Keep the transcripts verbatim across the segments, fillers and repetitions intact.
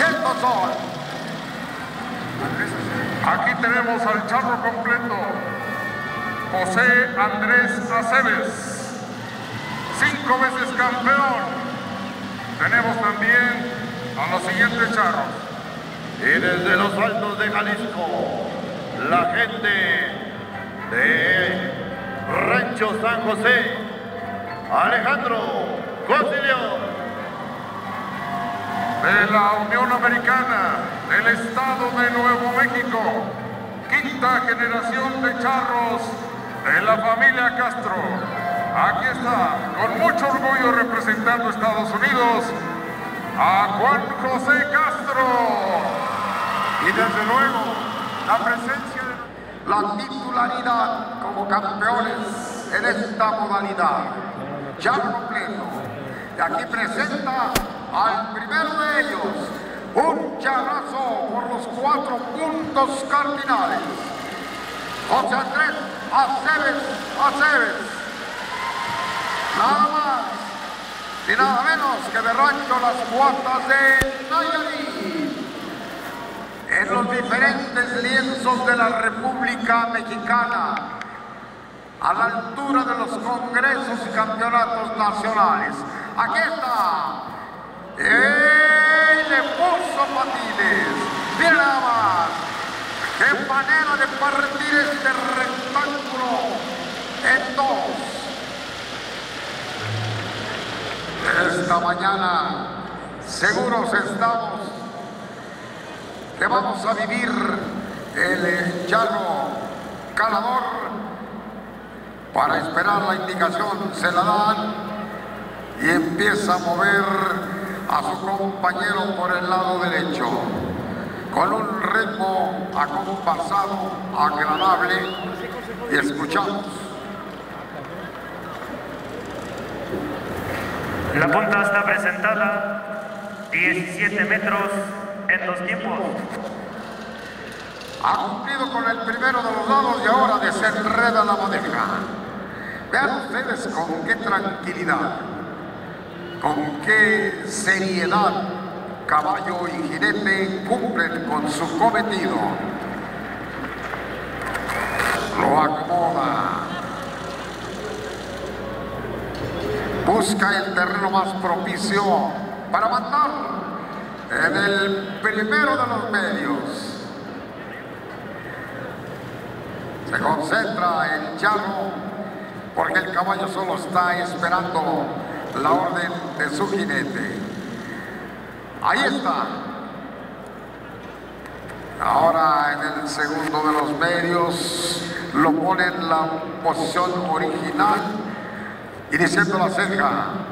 estos son. Aquí tenemos al charro completo, José Andrés Aceves, cinco veces campeón. Tenemos también a los siguientes charros. Y desde los Altos de Jalisco, la gente de Rancho San José, Alejandro Cosillón. De la Unión Americana, del Estado de Nuevo México, quinta generación de charros de la familia Castro. Aquí está, con mucho orgullo representando a Estados Unidos, a Juan José Castro. Y desde luego, la presencia de la titularidad como campeones en esta modalidad. Charro completo. Y aquí presenta al primero de ellos, un charrazo por los cuatro puntos cardinales. José Andrés Aceves Aceves. Nada más y nada menos que de Rancho Las Cuatas de Nayarit. En los diferentes lienzos de la República Mexicana, a la altura de los congresos y campeonatos nacionales. Aquí está. ¡Ey! Le puso patines. Mira nada más. ¡Qué manera de partir este rectángulo en dos! Esta mañana seguros estamos que vamos a vivir el charro calador. Para esperar la indicación se la dan y empieza a mover a su compañero por el lado derecho con un ritmo acompasado, agradable, y escuchamos. La punta está presentada, diecisiete metros en dos tiempos. Ha cumplido con el primero de los lados y ahora desenreda la madeja. Vean ustedes con qué tranquilidad, con qué seriedad caballo y jinete cumplen con su cometido. Lo acomoda. Busca el terreno más propicio para matar en el primero de los medios. Se concentra el charro porque el caballo solo está esperando la orden de su jinete. Ahí está. Ahora en el segundo de los medios lo pone en la posición original, iniciando la ceja.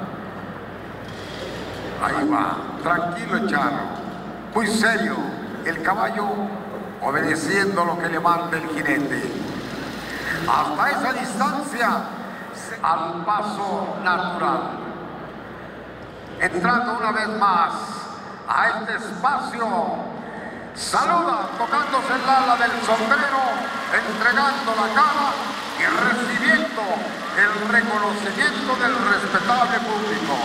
Ahí va, tranquilo el charro, muy serio, el caballo obedeciendo lo que le manda el jinete. Hasta esa distancia, al paso natural. Entrando una vez más a este espacio, saluda tocándose el ala del sombrero, entregando la cara y recibiendo el reconocimiento del respetable público.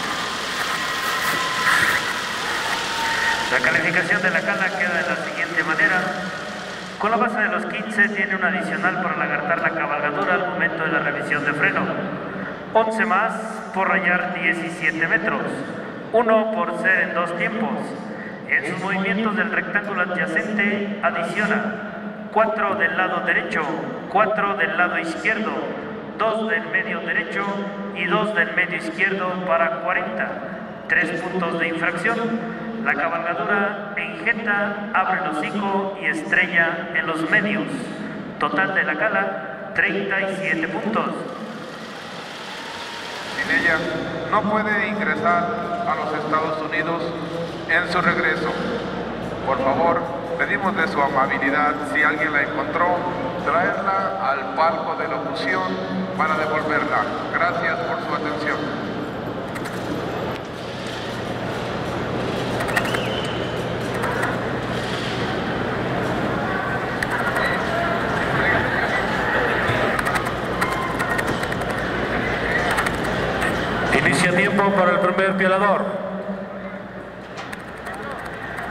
La calificación de la cala queda de la siguiente manera. Con la base de los quince tiene un adicional por lagartar la cabalgadura al momento de la revisión de freno. once más por rayar diecisiete metros. uno por ser en dos tiempos. En sus movimientos del rectángulo adyacente adiciona cuatro del lado derecho, cuatro del lado izquierdo, dos del medio derecho y dos del medio izquierdo para cuarenta. tres puntos de infracción. La cabalgadura en jeta abre el hocico y estrella en los medios. Total de la cala, treinta y siete puntos. Sin ella no puede ingresar a los Estados Unidos en su regreso. Por favor, pedimos de su amabilidad, si alguien la encontró, traerla al palco de locución para devolverla. Gracias por su atención. Inicia tiempo para el primer piolador.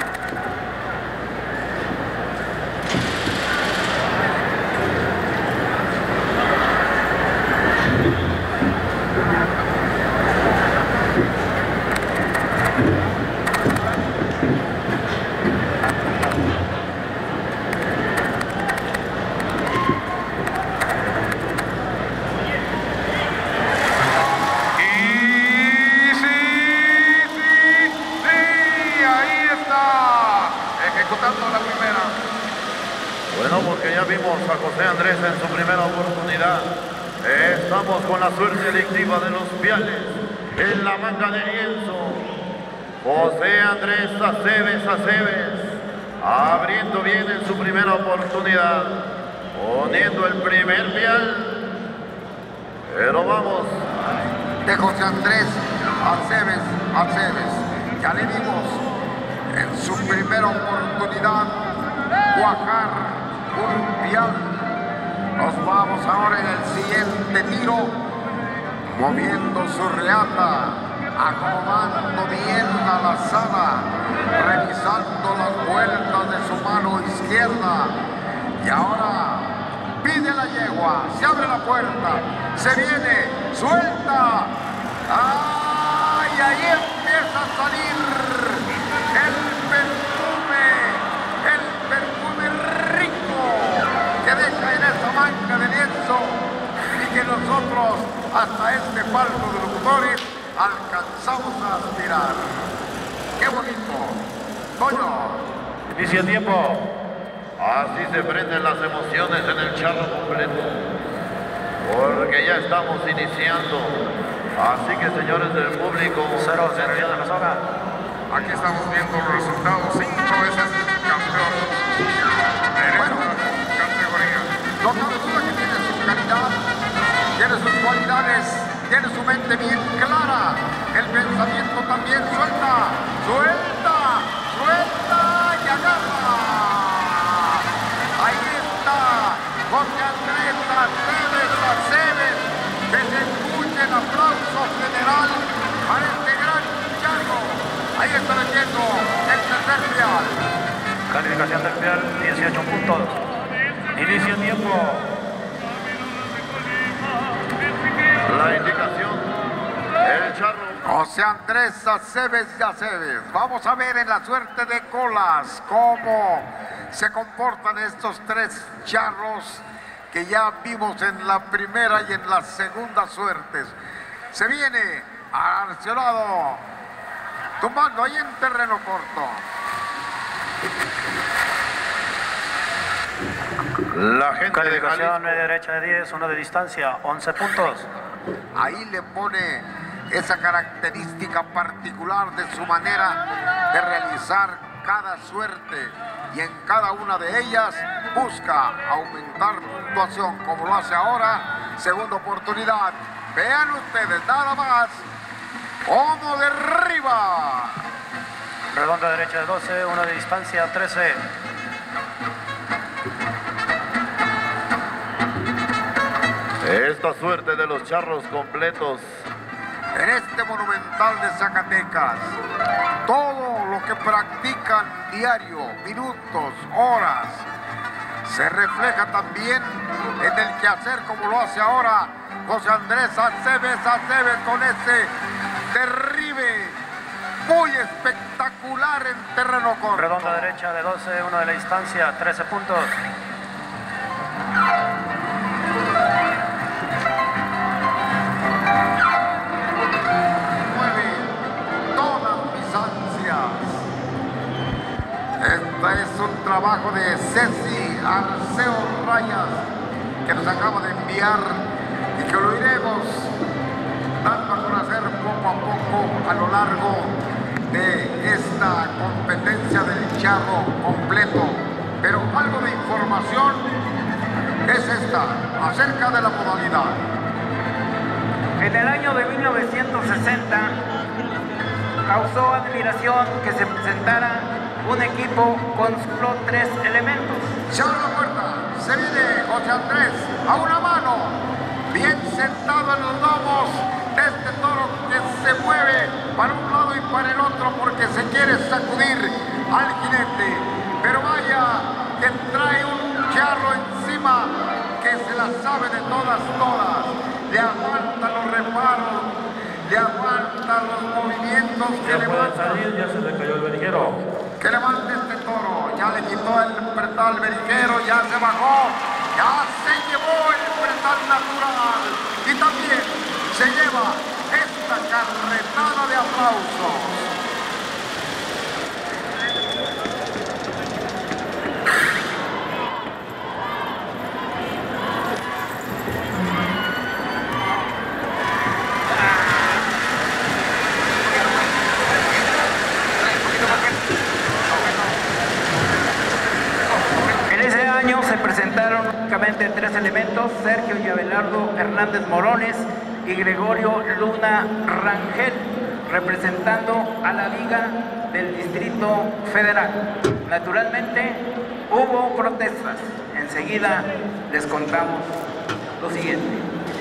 Ávila, ejecutando la primera. Bueno, porque ya vimos a José Andrés en su primera oportunidad. Estamos con la suerte delictiva de los Viales en la manga de lienzo. José Andrés Aceves Aceves, abriendo bien en su primera oportunidad, poniendo el primer vial. Pero vamos. De José Andrés Aceves Aceves, ya le vimos en su primera oportunidad cuajar un vial. Nos vamos ahora en el siguiente tiro, moviendo su reata, acomodando bien la lazada, revisando las vueltas de su mano izquierda. Y ahora pide la yegua, se abre la puerta, se viene, suelta. ¡Ay! Ahí empieza a salir el perfume, el perfume rico que deja en esa manga de lienzo y que nosotros, hasta este palco de locutores, alcanzamos a aspirar. ¡Qué bonito! Toño. Inicia el tiempo. Así se prenden las emociones en el charro completo, porque ya estamos iniciando. Así que, señores del público, Cero, cero, ya de la soga. Aquí estamos viendo los resultados. Cinco veces campeón en Bueno, esta categoría. no cabe duda que tiene su calidad, tiene sus cualidades, tiene su mente bien clara, el pensamiento también. Suelta, suelta, suelta y agarra. Ahí está José Andrés Aceves Aceves, que se escuche el aplauso general para este gran charro. Ahí está metiendo el tercer vial. Calificación del vial, dieciocho puntos. Inicio el tiempo. la indicación, el charro. José Andrés Aceves y Aceves. Vamos a ver en la suerte de colas cómo se comportan estos tres charros que ya vimos en la primera y en la segunda suertes. Se viene Arcionado, tumbando ahí en terreno corto. La gente de Calificación Jalisco. media derecha de diez, uno de distancia, once puntos. Ahí le pone esa característica particular de su manera de realizar cada suerte, y en cada una de ellas busca aumentar puntuación como lo hace ahora. Segunda oportunidad, vean ustedes nada más cómo derriba. Redonda derecha de doce, uno de distancia, trece. Esta suerte de los charros completos. En este Monumental de Zacatecas, todo lo que practican diario, minutos, horas, se refleja también en el quehacer como lo hace ahora José Andrés Aceves Aceves, con ese derribe muy espectacular en terreno corto. Redonda derecha de doce, uno de la distancia, trece puntos. Este es un trabajo de Ceci Arceo Rayas, que nos acaba de enviar y que lo iremos dando a conocer poco a poco a lo largo de esta competencia del charro completo. Pero algo de información es esta, acerca de la modalidad. En el año de mil novecientos sesenta causó admiración que se presentara un equipo con solo tres elementos. Se abre la puerta, se viene José Andrés a una mano, bien sentado en los lomos de este toro que se mueve para un lado y para el otro porque se quiere sacudir al jinete. Pero vaya que trae un charro encima que se la sabe de todas, todas. Le aguanta los reparos, le aguanta los movimientos que Ya le puede manda. salir, ya se le cayó el veriguero. Que levante este toro, ya le quitó el pretal berijero, ya se bajó, ya se llevó el pretal natural y también se lleva esta carretada de aplausos. únicamente tres elementos: Sergio y Abelardo Hernández Morones y Gregorio Luna Rangel, representando a la Liga del Distrito Federal. Naturalmente hubo protestas. Enseguida les contamos lo siguiente.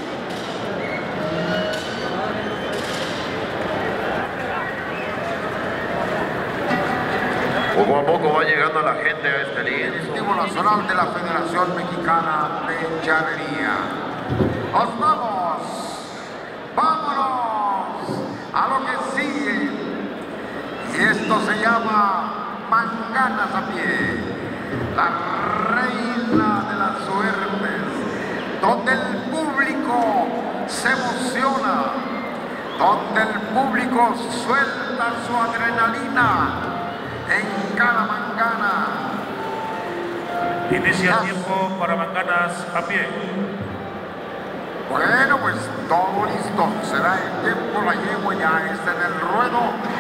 Poco a poco va llegando la gente a este lienzo. Directivo Nacional de la Federación Mexicana de Llanería. ¡Nos vamos! ¡Vámonos! A lo que sigue. Y esto se llama Manganas a pie. La reina de las suertes. Donde el público se emociona. Donde el público suelta su adrenalina en cada mangana. Inicia el tiempo para manganas a pie. Bueno, pues todo listo. Será el tiempo, la yegua ya está en el ruedo.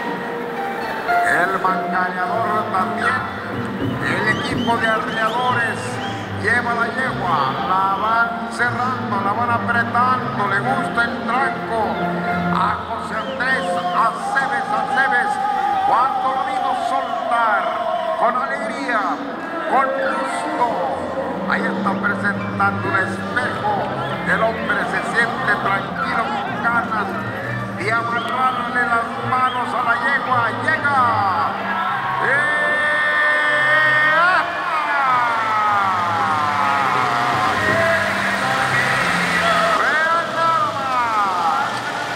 El manganeador también. El equipo de arreadores lleva la yegua. La van cerrando, la van apretando. Le gusta el tranco a José Andrés Aceves Aceves. Cuando lo vimos soltar, con alegría, con gusto. Ahí está presentando un espejo. El hombre se siente tranquilo con ganas de amarrarle las manos a la yegua. ¡Llega! ¡Eh! ¡Vean nada más!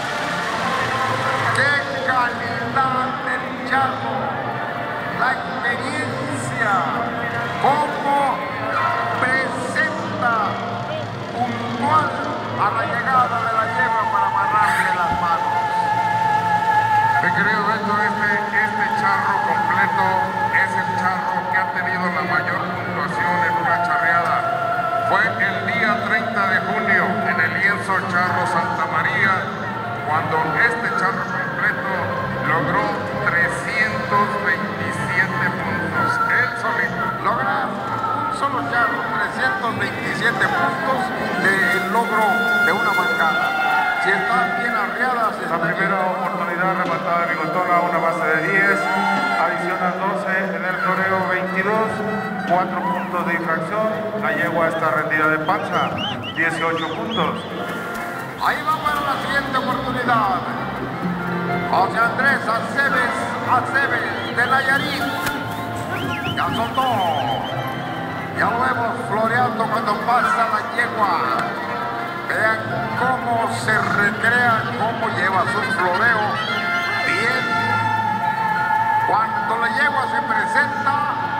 ¡Qué calidad del charro! La experiencia, cómo presenta puntual a la llegada de la yegua para amarrarle las manos. Mi querido Beto, este, este charro completo es el charro que ha tenido la mayor puntuación en una charreada. Fue el día treinta de junio en el lienzo Charro Santa María, cuando este charro completo logró trescientos veintisiete puntos. Él solito. Logra un solo charro, trescientos veintisiete puntos del logro de una mangana. Si están bien arreadas, La primera oportunidad rematada de Bigotona, una base de diez, adicional doce, en el floreo veintidós, cuatro puntos de infracción, la yegua está rendida de panza, dieciocho puntos. ahí va para la siguiente oportunidad. José Andrés Aceves Aceves de Nayarit. Ya soltó. Ya lo vemos floreando cuando pasa la yegua. Vean cómo se recrea, cómo lleva su floreo. Bien. Cuando la yegua se presenta,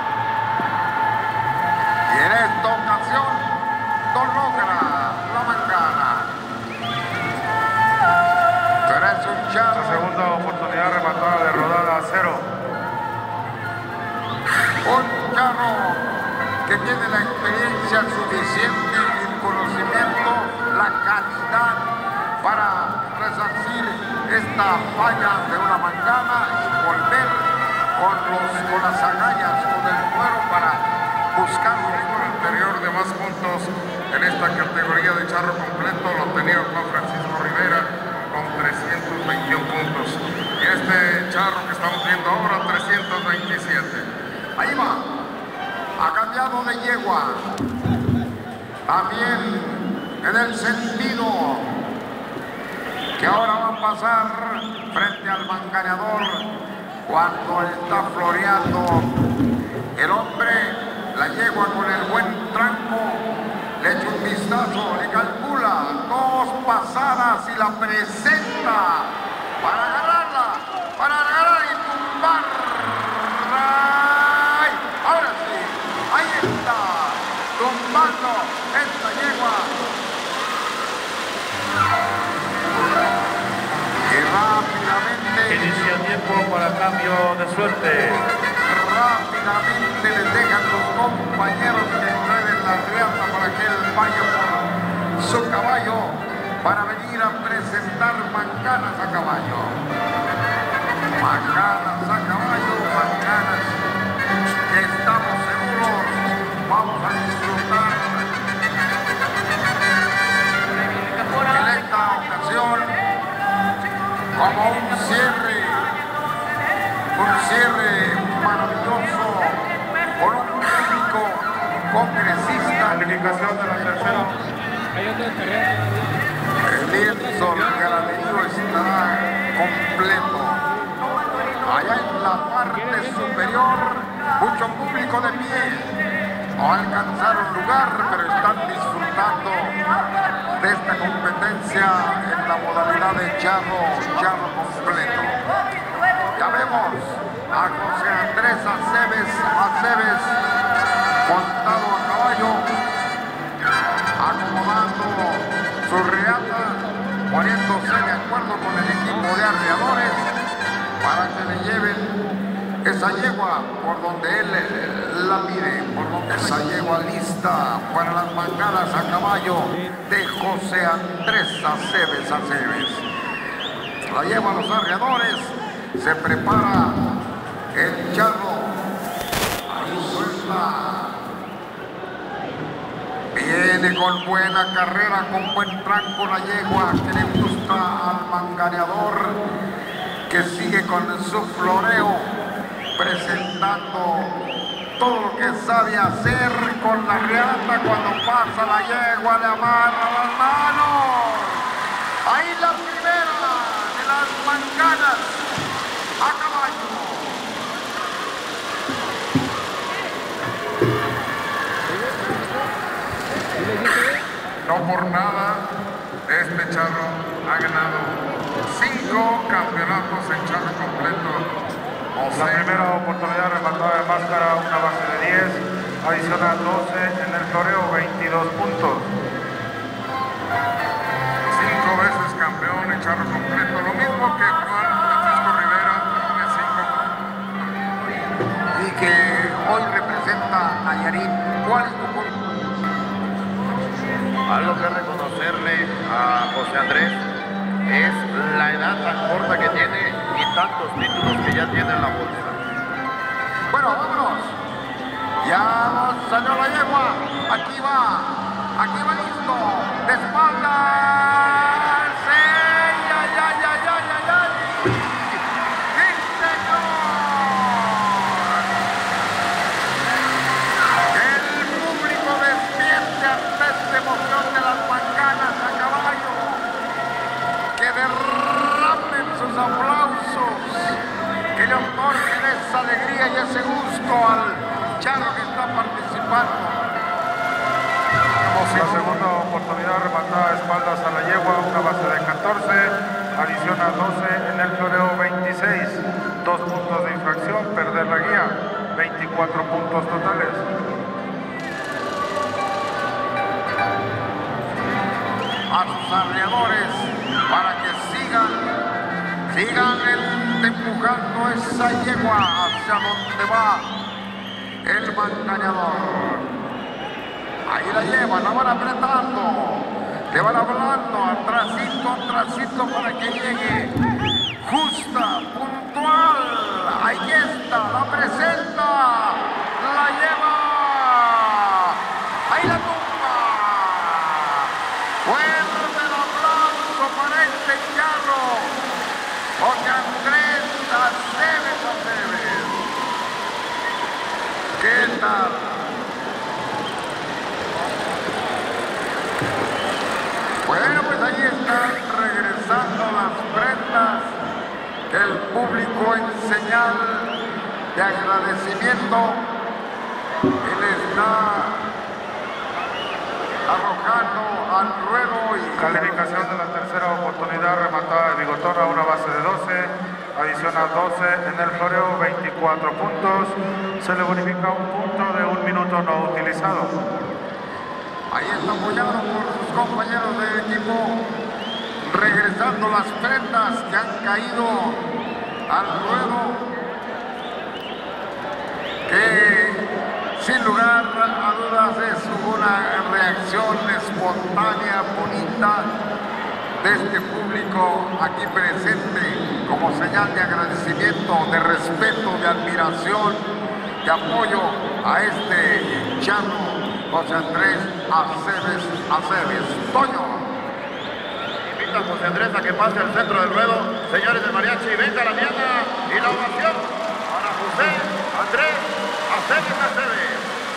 y en esta ocasión no logra la mangana. Pero es un La charro. segunda oportunidad rematada de rodada a cero. Un charro que tiene la experiencia suficiente, el conocimiento, la calidad para resarcir esta falla de una mangana y volver con, los, con las agallas, con el cuero para buscar El récord anterior de más puntos en esta categoría de charro completo lo tenía Juan Francisco Rivera con trescientos veintiún puntos. Y este charro que estamos viendo ahora, trescientos veintisiete. Ahí va, ha cambiado de yegua, también en el sentido que ahora va a pasar frente al manganeador cuando está floreando el hombre, la yegua con el buen tranco, le echa un vistazo, le calcula dos pasadas y la presenta para agarrarla, para agarrar y tumbar. Ahora sí, ahí está, tumbando esta yegua. Y rápidamente, Inicia tiempo para cambio de suerte. rápidamente les dejan los compañeros que entreden la riata para que él vaya por su caballo para venir a presentar manganas a caballo. Manganas a caballo, manganas que estamos seguros vamos a disfrutar mucho público de pie. No alcanzaron lugar, pero están disfrutando de esta competencia en la modalidad de charro, charro completo. Ya vemos a José Andrés Aceves, Aceves montado a caballo, acomodando su reata, poniéndose de acuerdo con el equipo de arreadores para que le lleven esa yegua por donde él la mide, por donde esa yegua lista para las mangadas a caballo de José Andrés Aceves Aceves. La llevan los arreadores, se prepara el charro, ahí suelta. Viene con buena carrera, con buen tranco la yegua que le gusta al manganeador, que sigue con su floreo, presentando todo lo que sabe hacer con la reata. Cuando pasa la yegua le amarra las manos. Ahí la primera de las manganas a caballo. No por nada, este charro ha ganado cinco campeonatos en charro completo. La primera oportunidad rematada de máscara, una base de diez, adicional doce, en el toreo veintidós puntos. Cinco veces campeón en charro completo, lo mismo que Juan Francisco Rivera, tiene cinco. Y que hoy representa a Nayarit. ¿Cuál es tu punto? Algo que reconocerle a José Andrés es la edad tan corta que tiene y tantos títulos que ya tiene en la bolsa. Bueno, vámonos. Ya salió la yegua. Aquí va. Aquí va listo. De espaldas. ¡Ay, ay, ay, ay, ay, ay, ay! ¡Sí, señor! Que el público despierte ante esta emoción de las manganas a caballo. Que derramen sus aplausos, que le otorguen esa alegría y ese gusto al charro que está participando. La segunda oportunidad rematada de espaldas a la yegua, una base de catorce, adiciona doce, en el toreo veintiséis, dos puntos de infracción, perder la guía, veinticuatro puntos totales. A sus arreadores para que sigan, sigan el, empujando esa yegua hacia donde va el manganeador. Ahí la llevan, la van apretando, le van hablando atrasito, atrasito para que llegue justa, puntual. Ahí está, la presenta, la lleva, ahí la tumba. Fuerte el aplauso para este charro, José Andrés Aceves Aceves. ¿Qué tal? Bueno, pues ahí están regresando las prendas del público en señal de agradecimiento y le está arrojando al ruedo. Y Calificación de la tercera oportunidad rematada de Bigotón a una base de doce, adiciona doce, en el floreo veinticuatro puntos, se le bonifica un punto de un minuto no utilizado. Ahí está apoyado por sus compañeros de equipo, regresando las prendas que han caído al ruedo, que sin lugar a dudas es una reacción espontánea, bonita, de este público aquí presente, como señal de agradecimiento, de respeto, de admiración, de apoyo a este charro José Andrés Aceves Aceves. Toño. Invita a José Andrés a que pase al centro del ruedo. Señores de mariachi, venga la diana y la ovación para José Andrés Aceves Aceves.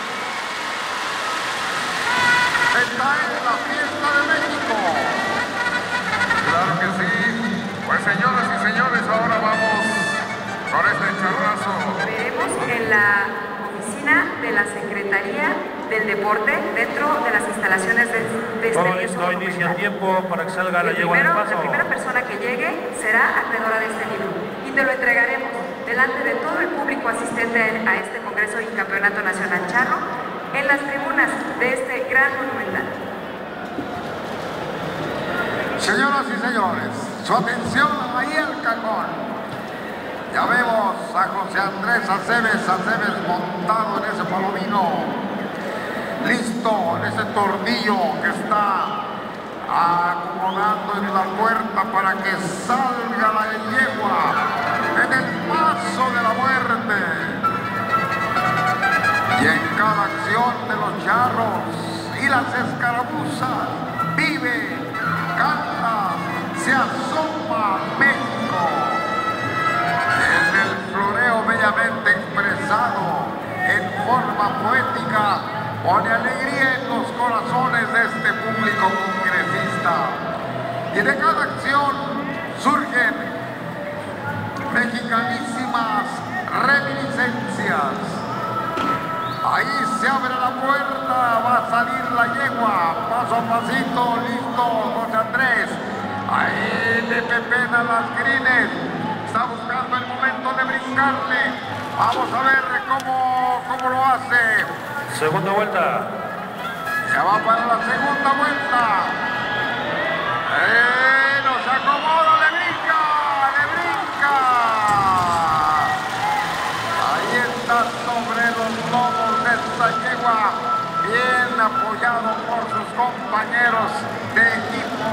Está en la fiesta de México. Claro que sí. Pues señoras y señores, ahora vamos con este charrazo. Veremos en la oficina de la Secretaría del Deporte dentro de las instalaciones de, de este Todo listo, inicia tiempo para que salga la yegua del paso. La primera persona que llegue será acreedora de este libro y te lo entregaremos delante de todo el público asistente a este Congreso y Campeonato Nacional Charro en las tribunas de este gran monumental. Señoras y señores, su atención ahí el cajón. Ya vemos a José Andrés Aceves, Aceves montado en ese palomino, listo en ese tornillo que está acomodando en la puerta para que salga la yegua en el paso de la muerte. Y en cada acción de los charros y las escaramuzas vive, canta, se asoma México. En el floreo bellamente expresado en forma poética pone alegría en los corazones de este público congresista. Y de cada acción surgen mexicanísimas reminiscencias. Ahí se abre la puerta, va a salir la yegua, paso a pasito, listo, José Andrés. Ahí le pepena las crines, está buscando el momento de brincarle. Vamos a ver cómo, cómo lo hace. Segunda vuelta. Ya va para la segunda vuelta. Eh, no se acomoda, le brinca, le brinca. Ahí está sobre los lomos de esta yegua, bien apoyado por sus compañeros de equipo.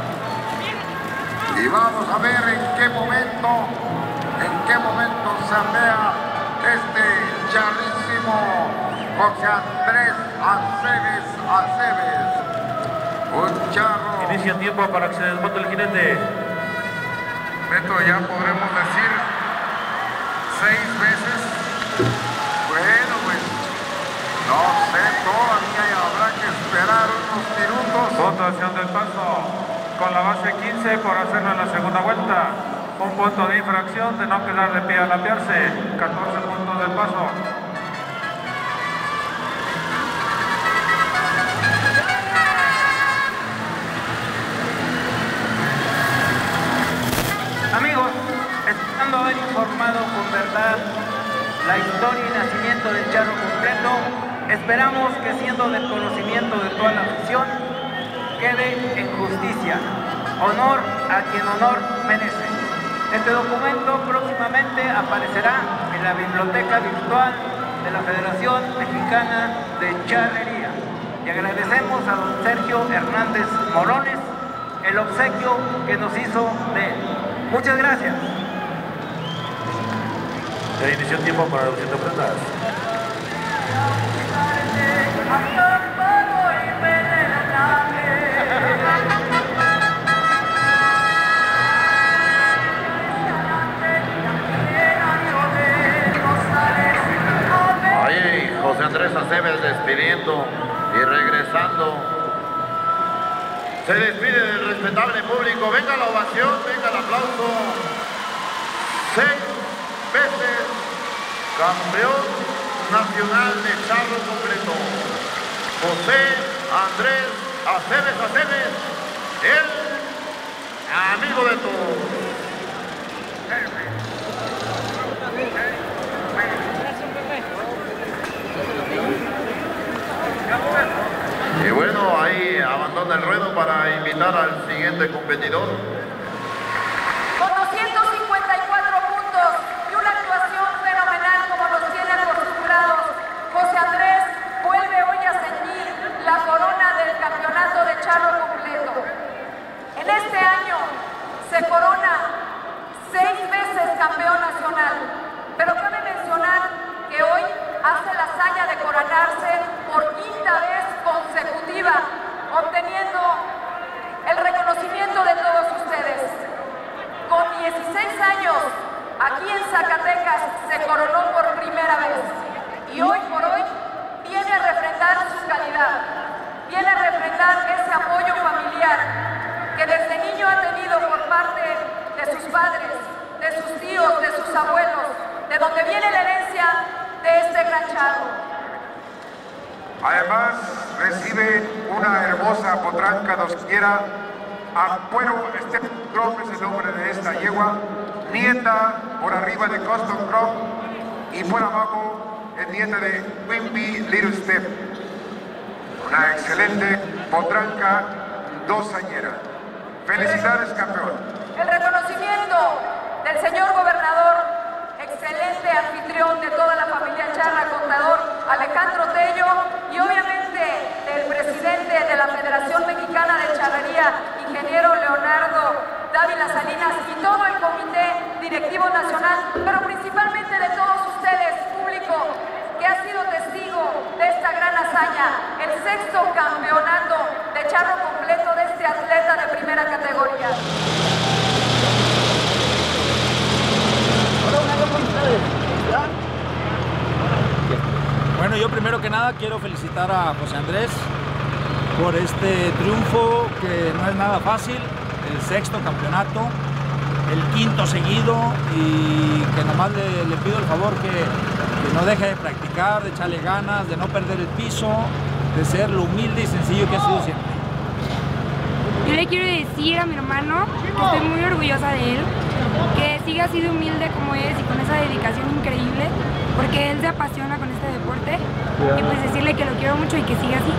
Y vamos a ver en qué momento, en qué momento se vea este charrísimo José Andrés Aceves, Aceves. Un charro. Inicia tiempo para que se desmonte el jinete. Beto, ya podremos decir seis veces. Bueno, pues no sé, todavía habrá que esperar unos minutos. Votación del paso con la base quince por hacerlo en la segunda vuelta. Un punto de infracción de no quedar de pie al apiarse. catorce puntos del paso. Amigos, esperando haber informado con verdad la historia y nacimiento del charro completo, esperamos que, siendo del conocimiento de toda la afición, quede en justicia. Honor a quien honor merece. Este documento próximamente aparecerá en la biblioteca virtual de la Federación Mexicana de Charrería. Y agradecemos a don Sergio Hernández Morones el obsequio que nos hizo de él. Muchas gracias. Ya inició tiempo para reducción de prendas. Ahí José Andrés Aceves despidiendo y regresando. Se despide del respetable público. Venga la ovación, venga el aplauso. Seis veces campeón nacional de charro completo. José Andrés Aceves Aceves, el amigo de todos. Y bueno, ahí abandona el ruedo para invitar al siguiente competidor. Con doscientos cincuenta y cuatro puntos y una actuación fenomenal como nos tiene acostumbrados, José Andrés vuelve hoy a ceñir la corona del campeonato de charro completo. En este año se corona seis veces campeón nacional, pero cabe mencionar que hoy hace la hazaña de coronarse por quinta vez consecutiva, obteniendo el reconocimiento de todos ustedes. Con dieciséis años, aquí en Zacatecas se coronó por primera vez y hoy por hoy viene a refrendar su calidad, viene a refrendar ese apoyo familiar que desde niño ha tenido por parte de sus padres, de sus tíos, de sus abuelos, de donde viene la herencia de este gran charro. Además, recibe una hermosa potranca doquiera. Amparo Stephen Crop es el nombre de esta yegua. Nieta por arriba de Custom Crop y por abajo es nieta de Wimpy Little Step. Una excelente potranca dosañera. Felicidades, campeón. El reconocimiento del señor gobernador, excelente anfitrión de toda la familia Charra, contador Alejandro Tello, y obviamente del presidente de la Federación Mexicana de Charrería, ingeniero Leonardo Dávila Salinas, y todo el comité directivo nacional, pero principalmente de todos ustedes, público, que ha sido testigo de esta gran hazaña, el sexto campeonato de charro completo de este atleta de primera categoría. Bueno, yo primero que nada quiero felicitar a José Andrés por este triunfo que no es nada fácil, el sexto campeonato, el quinto seguido, y que nomás le, le pido el favor que, que no deje de practicar, de echarle ganas, de no perder el piso, de ser lo humilde y sencillo que ha sido siempre. Yo le quiero decir a mi hermano que estoy muy orgullosa de él, que siga así de humilde como es y con esa dedicación increíble, porque él se apasiona con este deporte, y pues decirle que lo quiero mucho y que siga así.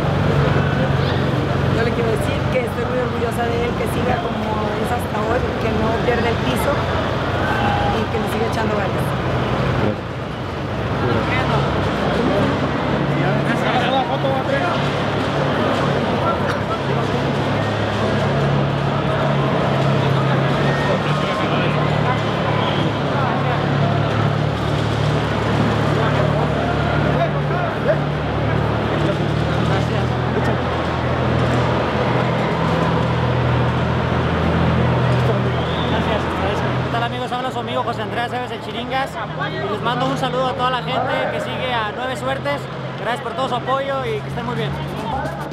Yo le quiero decir que estoy muy orgullosa de él, que siga como es hasta hoy, que no pierda el piso y que le siga echando ganas. Amigo José Andrés Cebes el Chiringas, y les mando un saludo a toda la gente que sigue a Nueve Suertes. Gracias por todo su apoyo y que estén muy bien.